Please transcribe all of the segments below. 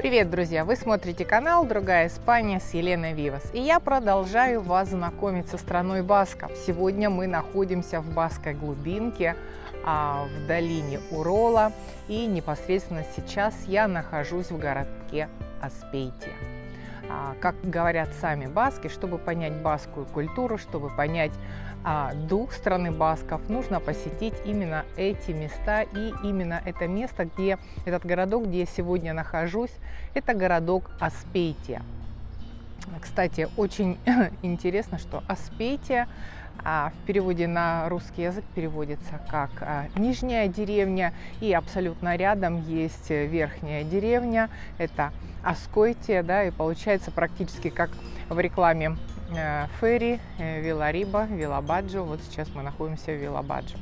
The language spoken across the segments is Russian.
Привет, друзья! Вы смотрите канал «Другая Испания» с Еленой Вивас. И я продолжаю вас знакомить со страной басков. Сегодня мы находимся в баскской глубинке, в долине Урола. И непосредственно сейчас я нахожусь в городке Аспейтия. Как говорят сами баски, чтобы понять баскскую культуру, чтобы понять дух страны басков, нужно посетить именно эти места. И именно это место, этот городок, где я сегодня нахожусь, это городок Аспейтия. Кстати, очень интересно, что Аспейтия в переводе на русский язык переводится как нижняя деревня, и абсолютно рядом есть верхняя деревня, это Аскойтия, да, и получается практически как в рекламе ферри, Вилариба, Вилабаджо. Вот сейчас мы находимся в Вилабаджо.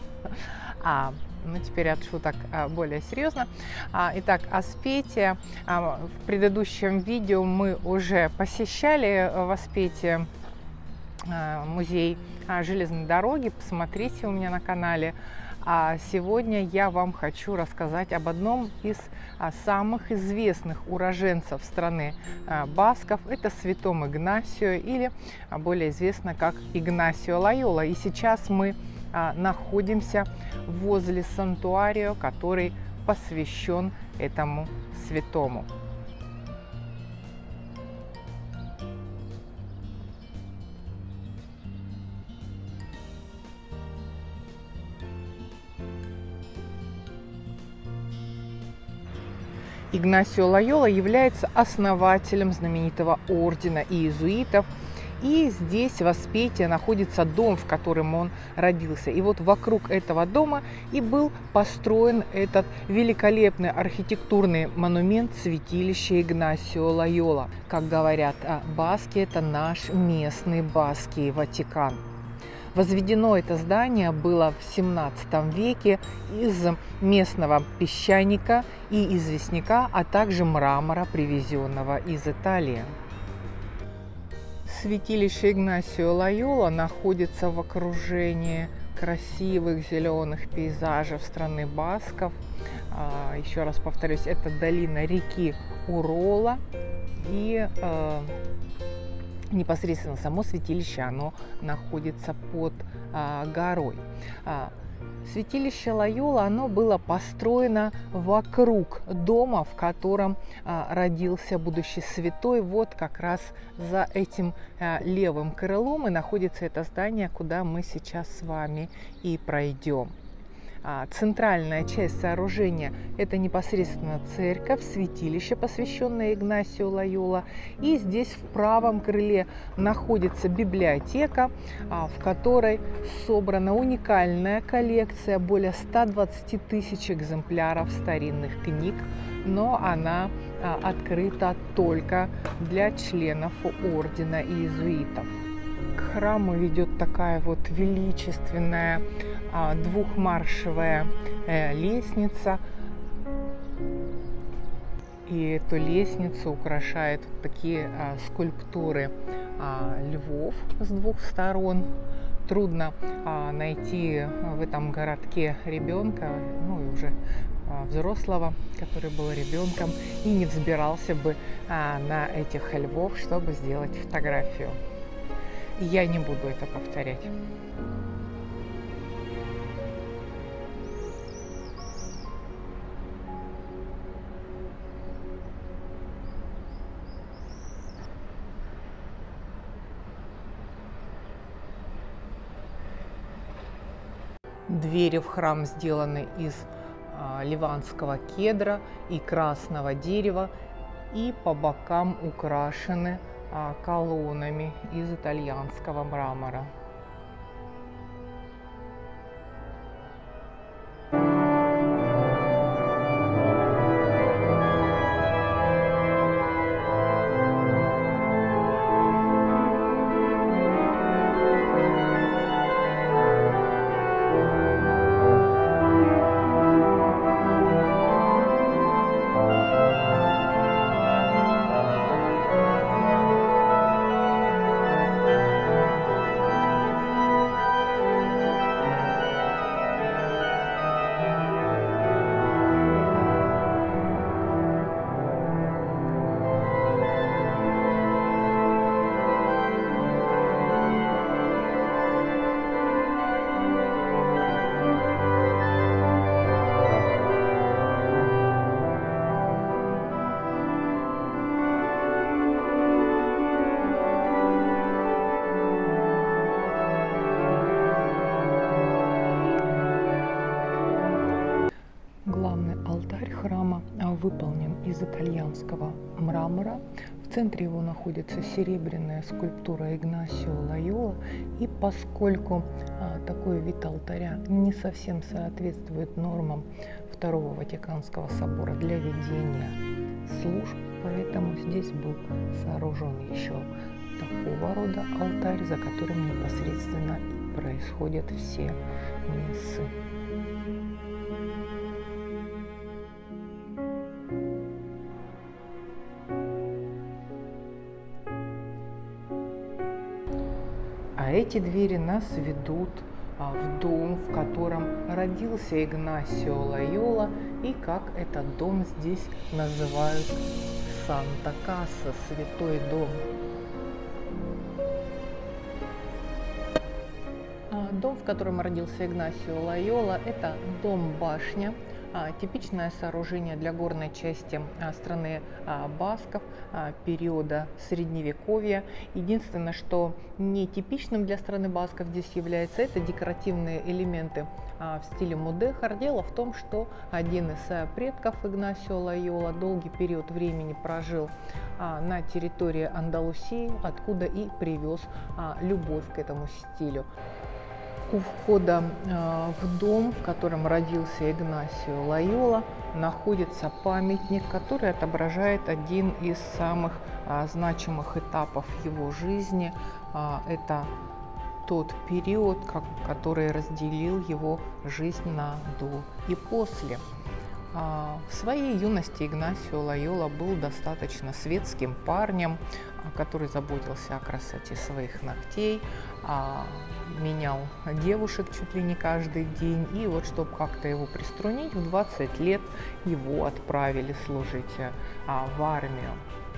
Ну, теперь от шуток более серьезно. Итак, Аспейтия. В предыдущем видео мы уже посещали в Аспейтии музей железной дороги. Посмотрите у меня на канале. А сегодня я вам хочу рассказать об одном из самых известных уроженцев страны басков. Это святом Игнасио, или более известно как Игнасио Лойола. И сейчас мы находимся возле сантуарио, который посвящен этому святому. Игнасио Лойола является основателем знаменитого ордена иезуитов. И здесь, в Аспейтии, находится дом, в котором он родился. И вот вокруг этого дома и был построен этот великолепный архитектурный монумент святилища Игнасио Лойола. Как говорят баски, это наш местный басский Ватикан. Возведено это здание было в 17 веке из местного песчаника и известняка, а также мрамора, привезенного из Италии. Святилище Игнасио Лойола находится в окружении красивых зеленых пейзажей страны басков. Еще раз повторюсь, это долина реки Урола, и непосредственно само святилище, оно находится под горой. Святилище Лойола, оно было построено вокруг дома, в котором родился будущий святой. Вот как раз за этим левым крылом и находится это здание, куда мы сейчас с вами и пройдем. Центральная часть сооружения – это непосредственно церковь, святилище, посвященное Игнасио Лойола. И здесь в правом крыле находится библиотека, в которой собрана уникальная коллекция, более 120 тысяч экземпляров старинных книг, но она открыта только для членов ордена иезуитов. К храму ведет такая вот величественная двухмаршевая лестница. И эту лестницу украшают такие скульптуры львов с двух сторон. Трудно найти в этом городке ребенка, ну и уже взрослого, который был ребенком и не взбирался бы на этих львов, чтобы сделать фотографию. Я не буду это повторять. Двери в храм сделаны из ливанского кедра и красного дерева, и по бокам украшены колоннами из итальянского мрамора. выполнен из итальянского мрамора. В центре его находится серебряная скульптура Игнасио Лойола. И поскольку такой вид алтаря не совсем соответствует нормам Второго Ватиканского собора для ведения служб, поэтому здесь был сооружен еще такого рода алтарь, за которым непосредственно происходят все мессы. А эти двери нас ведут в дом, в котором родился Игнасио Лойола, и как этот дом здесь называют Санта-Каса, святой дом. Дом, в котором родился Игнасио Лойола, это дом-башня, типичное сооружение для горной части страны басков периода Средневековья. Единственное, что не типичным для страны басков здесь является, это декоративные элементы в стиле мудехар. Дело в том, что один из предков Игнасио Лойола долгий период времени прожил на территории Андалусии, откуда и привез любовь к этому стилю. У входа в дом, в котором родился Игнасио Лойола, находится памятник, который отображает один из самых значимых этапов его жизни. Это тот период, который разделил его жизнь на до и после. В своей юности Игнасио Лойола был достаточно светским парнем, который заботился о красоте своих ногтей, менял девушек чуть ли не каждый день. И вот, чтобы как-то его приструнить, в 20 лет его отправили служить в армию.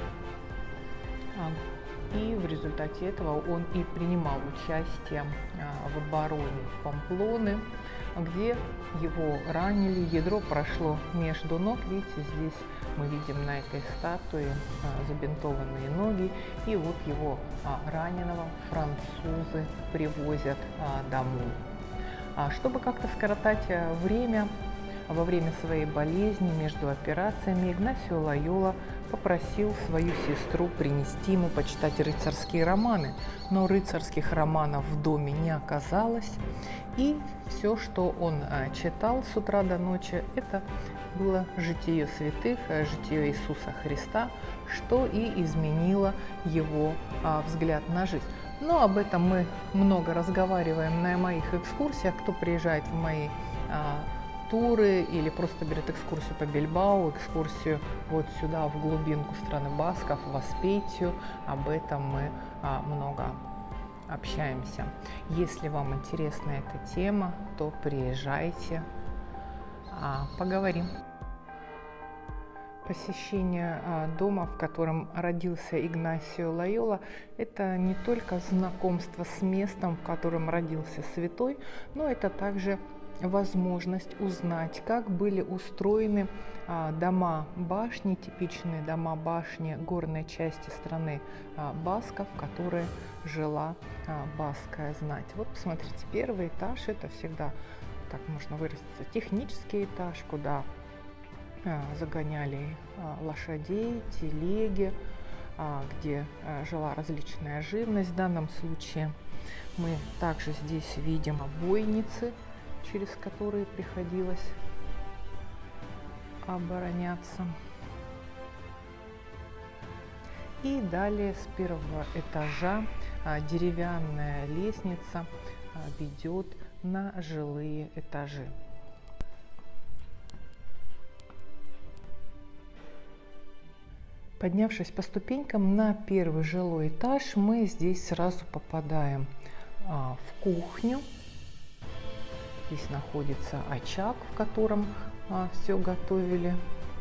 И в результате этого он и принимал участие в обороне Памплоны, где его ранили, ядро прошло между ног. Видите, здесь мы видим на этой статуе забинтованные ноги, и вот его раненого французы привозят домой. Чтобы как-то скоротать время, во время своей болезни между операциями, Игнасио Лойола попросил свою сестру принести ему почитать рыцарские романы, но рыцарских романов в доме не оказалось, и все, что он читал с утра до ночи, это было житие святых, житие Иисуса Христа, что и изменило его взгляд на жизнь. Но об этом мы много разговариваем на моих экскурсиях. Кто приезжает в мои туры или просто берет экскурсию по Бильбао, экскурсию вот сюда, в глубинку страны басков, в Аспетию, об этом мы много общаемся. Если вам интересна эта тема, то приезжайте, поговорим. Посещение дома, в котором родился Игнасио Лойола, это не только знакомство с местом, в котором родился святой, но это также возможность узнать, как были устроены дома-башни, типичные дома-башни горной части страны басков, в которой жила баскская знать. Вот посмотрите, первый этаж — это всегда, так можно выразиться, технический этаж, куда загоняли лошадей, телеги, где жила различная живность. В данном случае мы также здесь видим бойницы, через которые приходилось обороняться. И далее с первого этажа деревянная лестница ведет на жилые этажи. Поднявшись по ступенькам на первый жилой этаж, мы здесь сразу попадаем в кухню. Здесь находится очаг, в котором все готовили.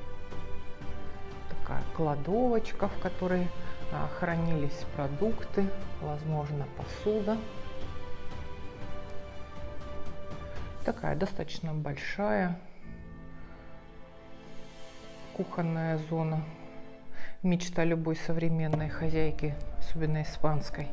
Такая кладовочка, в которой хранились продукты, возможно, посуда. Такая достаточно большая кухонная зона. Мечта любой современной хозяйки, особенно испанской.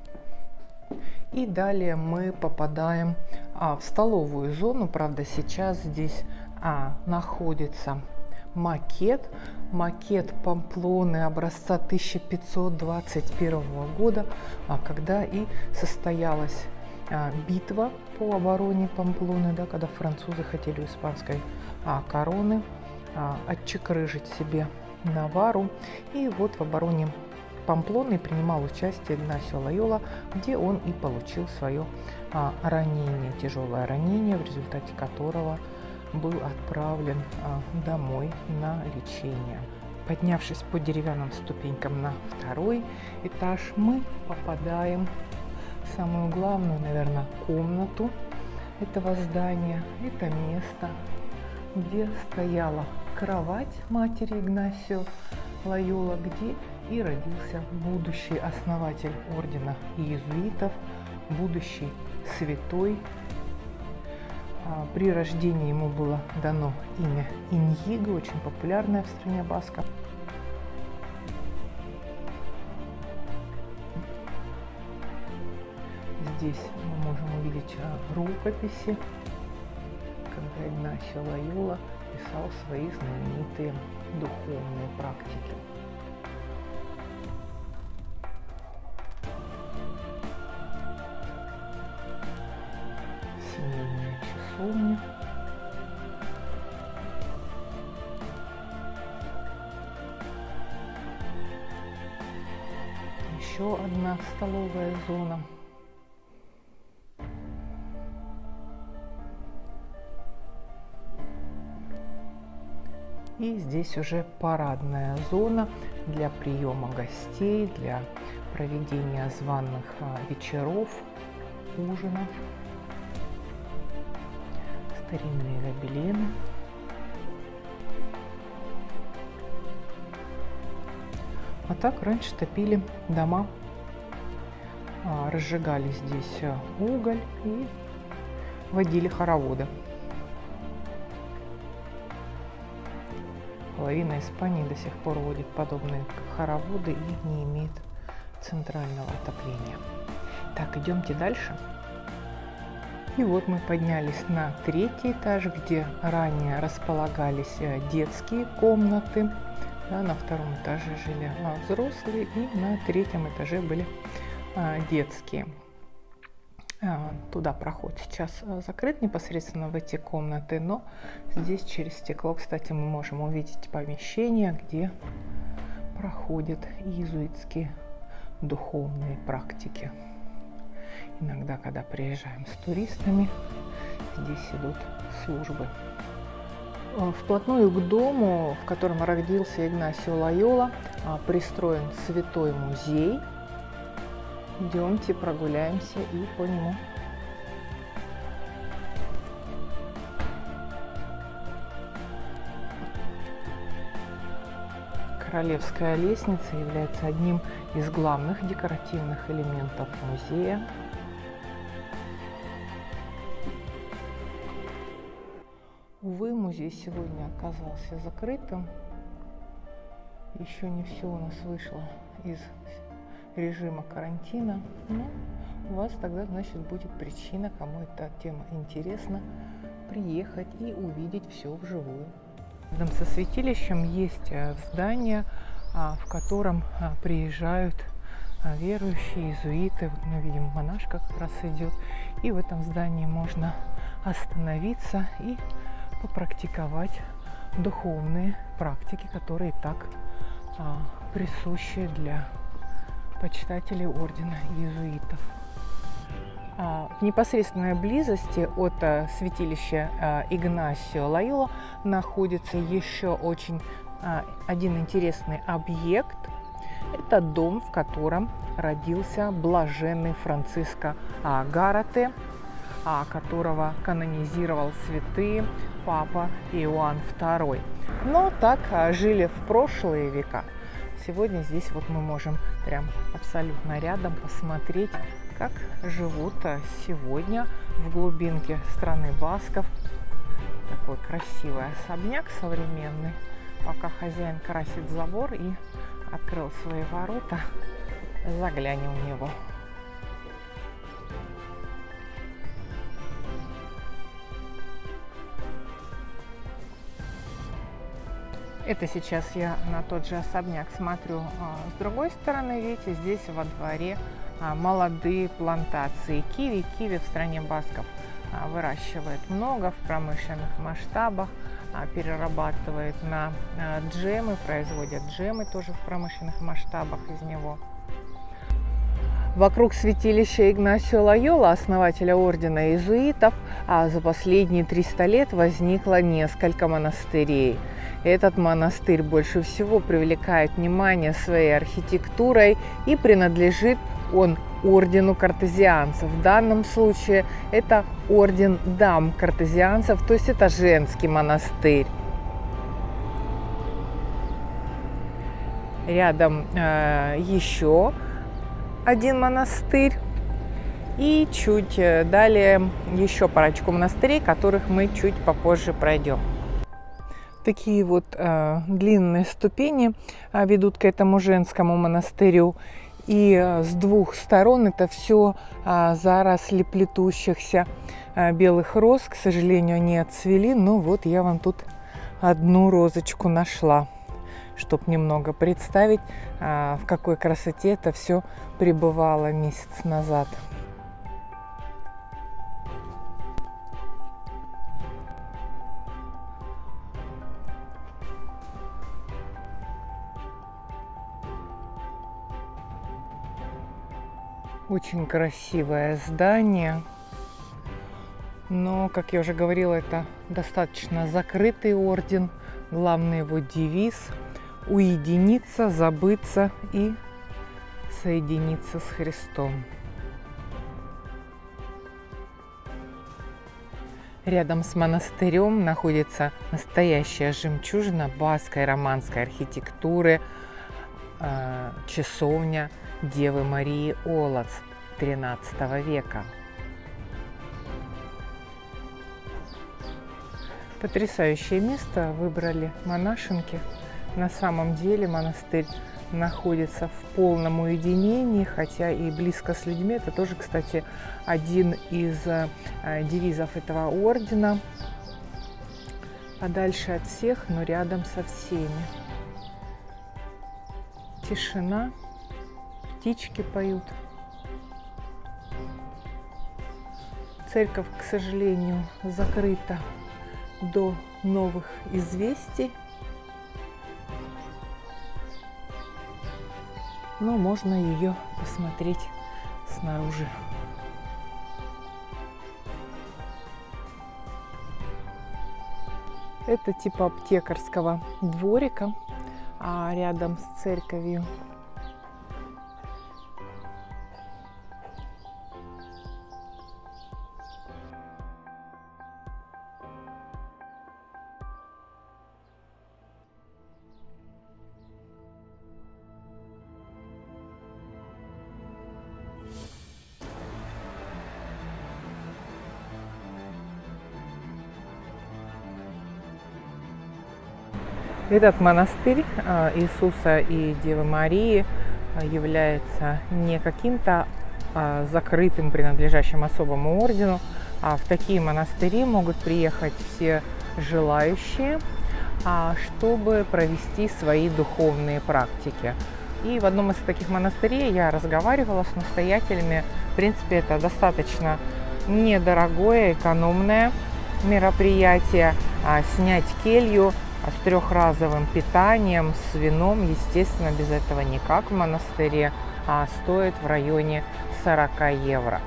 И далее мы попадаем в столовую зону. Правда, сейчас здесь находится макет. Макет Памплоны образца 1521 года, когда и состоялась битва по обороне Памплоны, да, когда французы хотели у испанской короны отчекрыжить себе Наварру. И вот в обороне Памплоны принимал участие Игнасио Лойола, где он и получил свое ранение, тяжелое ранение, в результате которого был отправлен домой на лечение. Поднявшись по деревянным ступенькам на второй этаж, мы попадаем в самую главную, наверное, комнату этого здания. Это место, где стояла кровать матери Игнасио Лойола, где и родился будущий основатель ордена иезуитов, будущий святой. При рождении ему было дано имя Иньиго, очень популярное в стране басков. Здесь мы можем увидеть рукописи, когда Игнасио Лойола писал свои знаменитые духовные практики. Семейная часовня. Еще одна столовая зона. И здесь уже парадная зона для приема гостей, для проведения званых вечеров, ужинов. Старинные гобелены. А так раньше топили дома, разжигали здесь уголь и водили хороводы. Половина Испании до сих пор водит подобные хороводы и не имеет центрального отопления. Так, идемте дальше. И вот мы поднялись на третий этаж, где ранее располагались детские комнаты. Да, на втором этаже жили взрослые, и на третьем этаже были детские. Туда проход сейчас закрыт непосредственно в эти комнаты, но здесь через стекло, кстати, мы можем увидеть помещение, где проходят иезуитские духовные практики. Иногда, когда приезжаем с туристами, здесь идут службы. Вплотную к дому, в котором родился Игнасио Лойола, пристроен святой музей. Идемте прогуляемся и по нему. Королевская лестница является одним из главных декоративных элементов музея. Увы, музей сегодня оказался закрытым. Еще не все у нас вышло из режима карантина. Но у вас тогда, значит, будет причина, кому эта тема интересна, приехать и увидеть все вживую. Рядом со святилищем есть здание, в котором приезжают верующие, иезуиты. Вот мы видим, монашка как раз идет. И в этом здании можно остановиться и попрактиковать духовные практики, которые так присущи для почитателей ордена иезуитов. В непосредственной близости от святилища Игнасио Лойола находится еще очень один интересный объект. Это дом, в котором родился блаженный Франциско Гарате, которого канонизировал святые Папа Иоанн II. Но так жили в прошлые века. Сегодня здесь вот мы можем прям абсолютно рядом посмотреть, как живут сегодня в глубинке страны басков. Такой красивый особняк современный. Пока хозяин красит забор и открыл свои ворота, заглянем в него. Это сейчас я на тот же особняк смотрю с другой стороны. Видите, здесь во дворе молодые плантации киви. Киви в стране басков выращивает много в промышленных масштабах, перерабатывает на джемы, производят джемы тоже в промышленных масштабах из него. Вокруг святилища Игнасио Лойола, основателя ордена иезуитов, за последние 300 лет возникло несколько монастырей. Этот монастырь больше всего привлекает внимание своей архитектурой и принадлежит он ордену картезианцев. В данном случае это орден дам картезианцев, то есть это женский монастырь. Рядом еще один монастырь и чуть далее еще парочку монастырей, которых мы чуть попозже пройдем. Такие вот длинные ступени ведут к этому женскому монастырю. И с двух сторон это все заросли плетущихся белых роз. К сожалению, они отцвели, но вот я вам тут одну розочку нашла, чтобы немного представить, в какой красоте это все пребывало месяц назад. Очень красивое здание, но, как я уже говорила, это достаточно закрытый орден. Главный его девиз – уединиться, забыться и соединиться с Христом. Рядом с монастырем находится настоящая жемчужина баскской романской архитектуры, часовня Девы Марии Олац XIII века. Потрясающее место выбрали монашенки. На самом деле монастырь находится в полном уединении, хотя и близко с людьми. Это тоже, кстати, один из девизов этого ордена. Подальше от всех, но рядом со всеми. Тишина, птички поют. Церковь, к сожалению, закрыта до новых известий. Но можно ее посмотреть снаружи. Это типа аптекарского дворика, рядом с церковью. Этот монастырь Иисуса и Девы Марии является не каким-то закрытым, принадлежащим особому ордену, а в такие монастыри могут приехать все желающие, чтобы провести свои духовные практики. И в одном из таких монастырей я разговаривала с настоятелями. В принципе, это достаточно недорогое, экономное мероприятие. Снять келью с трехразовым питанием, с вином, естественно, без этого никак в монастыре, стоит в районе 40 евро.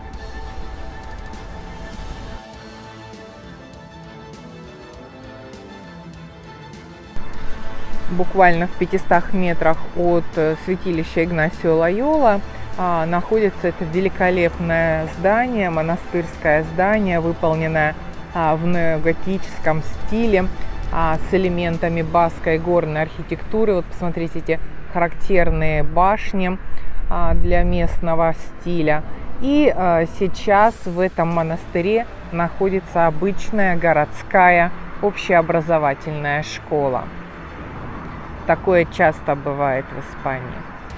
Буквально в 500 метрах от святилища Игнасио Лойола находится это великолепное здание, монастырское здание, выполненное в неоготическом стиле, с элементами баскской горной архитектуры. Вот посмотрите, эти характерные башни для местного стиля. И сейчас в этом монастыре находится обычная городская общеобразовательная школа. Такое часто бывает в Испании.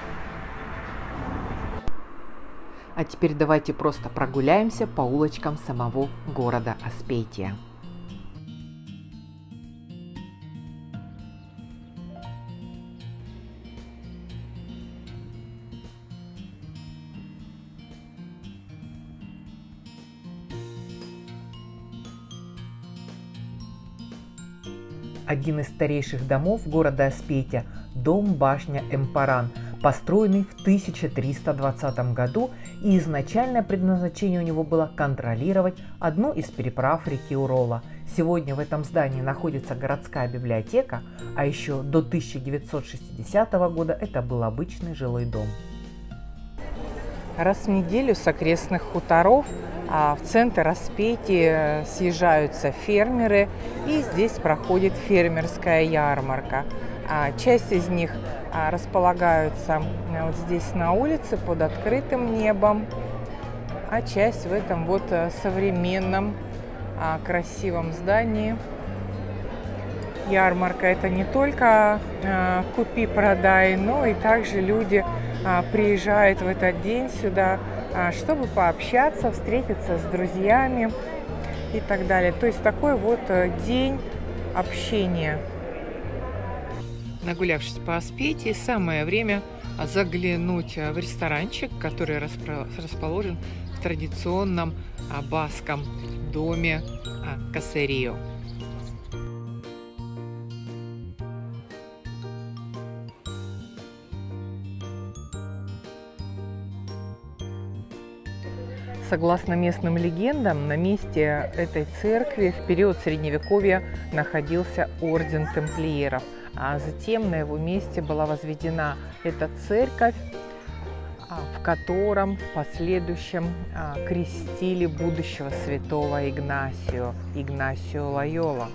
А теперь давайте просто прогуляемся по улочкам самого города Аспейтия. один из старейших домов города Аспетия – дом-башня Эмпаран, построенный в 1320 году, и изначальное предназначение у него было контролировать одну из переправ реки Урола. Сегодня в этом здании находится городская библиотека, а еще до 1960 года это был обычный жилой дом. Раз в неделю с окрестных хуторов в центр Аспетии съезжаются фермеры, и здесь проходит фермерская ярмарка. Часть из них располагаются вот здесь на улице под открытым небом, а часть в этом вот современном красивом здании. Ярмарка — это не только купи-продай, но и также люди приезжают в этот день сюда, чтобы пообщаться, встретиться с друзьями и так далее. То есть такой вот день общения. Нагулявшись по Аспетии, самое время заглянуть в ресторанчик, который расположен в традиционном баском доме Касерио. Согласно местным легендам, на месте этой церкви в период Средневековья находился орден тамплиеров, а затем на его месте была возведена эта церковь, в котором в последующем крестили будущего святого Игнасио Лойола.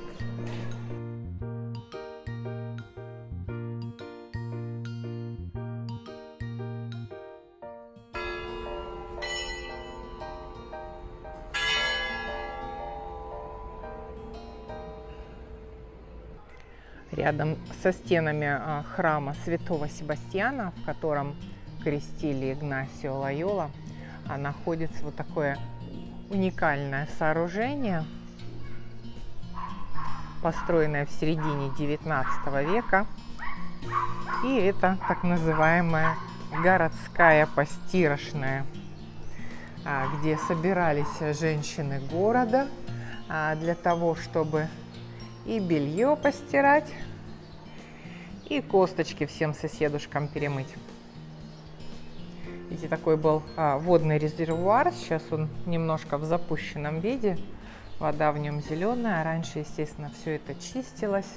Рядом со стенами храма святого Себастьяна, в котором крестили Игнасио Лойола, находится вот такое уникальное сооружение, построенное в середине XIX века. И это так называемая городская постирочная, где собирались женщины города для того, чтобы и белье постирать, и косточки всем соседушкам перемыть. Видите, такой был водный резервуар. Сейчас он немножко в запущенном виде. Вода в нем зеленая. Раньше, естественно, все это чистилось.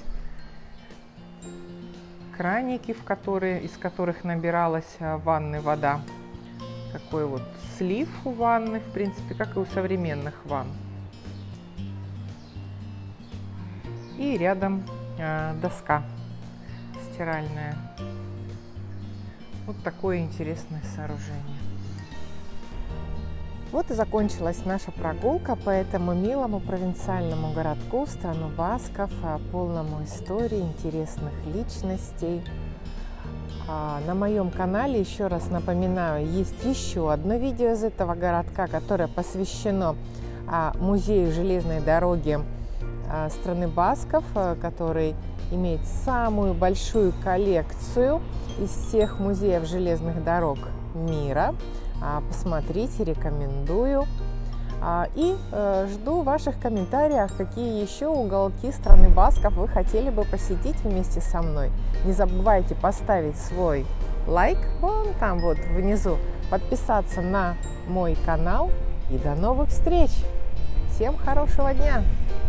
Краники, из которых набиралась ванной вода. Такой вот слив у ванны, в принципе, как и у современных ванн. И рядом доска стиральная. Вот такое интересное сооружение. Вот и закончилась наша прогулка по этому милому провинциальному городку, страну басков, полному истории, интересных личностей. На моем канале, еще раз напоминаю, есть еще одно видео из этого городка, которое посвящено музею железной дороги страны басков, который имеет самую большую коллекцию из всех музеев железных дорог мира. Посмотрите, рекомендую. И жду ваших комментариев, какие еще уголки страны басков вы хотели бы посетить вместе со мной. Не забывайте поставить свой лайк вон там вот внизу, подписаться на мой канал, и до новых встреч! Всем хорошего дня!